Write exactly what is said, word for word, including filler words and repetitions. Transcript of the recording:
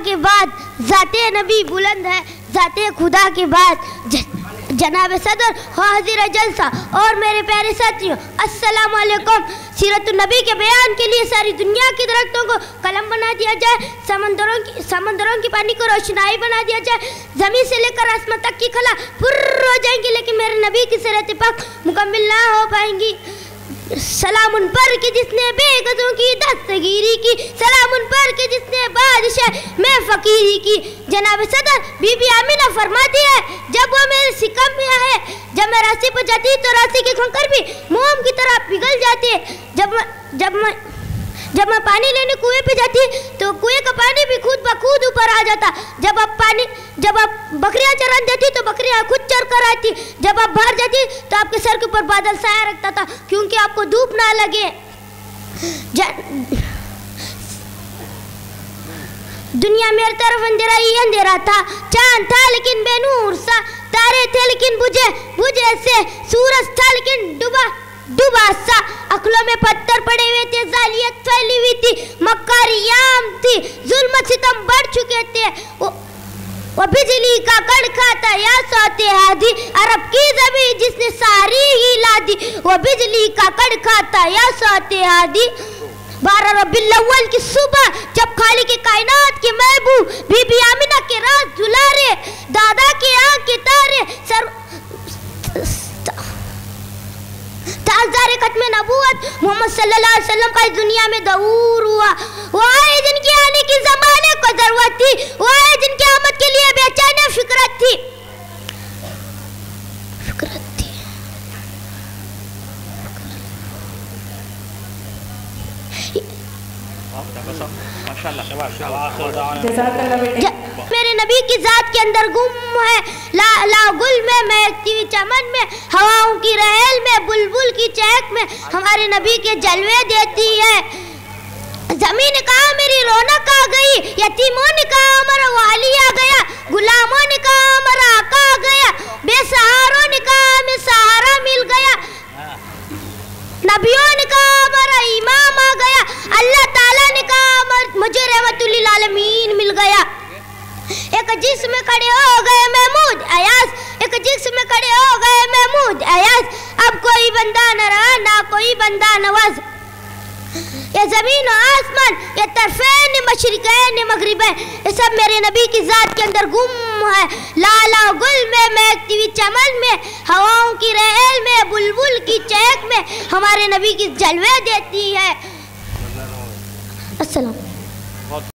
के बाद ज़ाते नबी बुलंद है, ज़ाते खुदा के बाद जनाब सदर हाजिर जलसा। और मेरे प्यारे साथियों, अस्सलाम वालेकुम। सीरतुन नबी के बयान के लिए सारी दुनिया की दरख्तों को कलम बना दिया जाए, समंदरों की समंदरों की पानी को रोशनाई बना दिया जाए, ज़मीन से लेकर आसमान तक की खला पुर्र हो जाएंगी, लेकिन मेरे नबी की सीरत पाक मुकम्मिल ना हो पाएंगी। सलाम उन पर कि जिसने बेगज़ों की दस्तगीरी की, सलाम उन पर कि जिसने बादशाह में फ़कीरी की। जनाब सदर बीबी आमिना फरमाती है, जब वो मेरे सिकम में आए, जब मैं रास्ते पर जाती तो रास्ते की कंकर भी मोम की तरह पिघल जाती है। जब मैं जब मैं जब मैं पानी लेने कुएं पे जाती तो कुएं का पानी भी खुद ब खुद ऊपर आ जाता। जब आप पानी जब आप बकरियां चराने जाती तो बकरियां खुद चर कर आती। जब आप बाहर जाती तो आपके सर के ऊपर बादल साया रखता था, क्योंकि आपको धूप ना लगे। दुनिया मेरी तरफ अंधेरा ही अंधेरा था, चांद था लेकिन बेनूर सा, तारे थे लेकिन बुझे बुझे से, सूरज था लेकिन डूबा डूबा सा, अखलों में पत्थर पड़े हुए थे, जालियत फैली हुई थी, मक्कारियाम थी, जुल्म सितम बढ़ चुके थे। वो, वो बिजली का कड़का था या सोते हादी, अरब की ज़मीन जिसने सारी हिला दी। वो बिजली का कड़का था या सोते हादी। बारह रबीउल अव्वल की सुबह जब खाली के कायनात के महबूब बीबी आमिना के राज दुलारे, दादा के आँख के तारे, सर ताज़दार खत्म नबूवत मोहम्मद सल्लल्लाहु अलैहि वसल्लम का इस दुनिया में ज़हूर हुआ। वो आए जिनके आने की ज़माने को ज़रूरत थी, वो आए जिनके आमद के लिए बेचैन फिक्रत थी फिक्रत थी मेरे नबी की जात के अंदर गुम है, ला ला गुल में महकती हुई चमन में, हवाओं की रहल में, बुलबुल की चहक में हमारे नबी के जलवे देती है। जमीन ने कहा मेरी रौनक आ गई, यतीमों ने कहा हमारा वाली आ गया, गुलामों ने कहा हमारा आका आ गया, बेसहारों ने कहा हमें सहारा मिल गया, नबियों ने कहा हमारा इमाम आ गया, अल्लाह ताला ने कहा मुझे रहमतुल्लिल आलमीन मिल गया। एक जिस्म में खड़े हो गए महमूद अयाज, एक जिस्म में खड़े हो गए महमूद अयाज, अब कोई बंदा न रहा ना कोई बंदा नवाज। ये ज़मीन और आसमान, ये तरफ़ैन मशरिक़ैन मग़रिबैन, ये सब मेरे नबी की ज़ात के अंदर गुम है। लाला गुल में महकती हुई चमन में, हवाओं की रहल में, बुलबुल की चहक में हमारे नबी की जलवे देती है। अस्सलाम।